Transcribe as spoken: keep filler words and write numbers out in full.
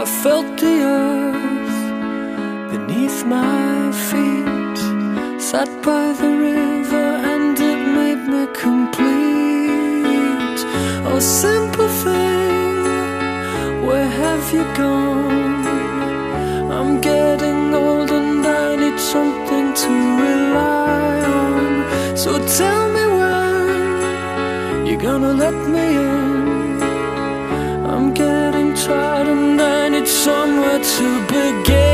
felt the earth beneath my feet, sat by the river and it made me complete. Oh, simple thing, where have you gone? I'm getting old and I need something to rely on. So tell me when you're gonna let me in. I'm getting tired and I need somewhere to begin.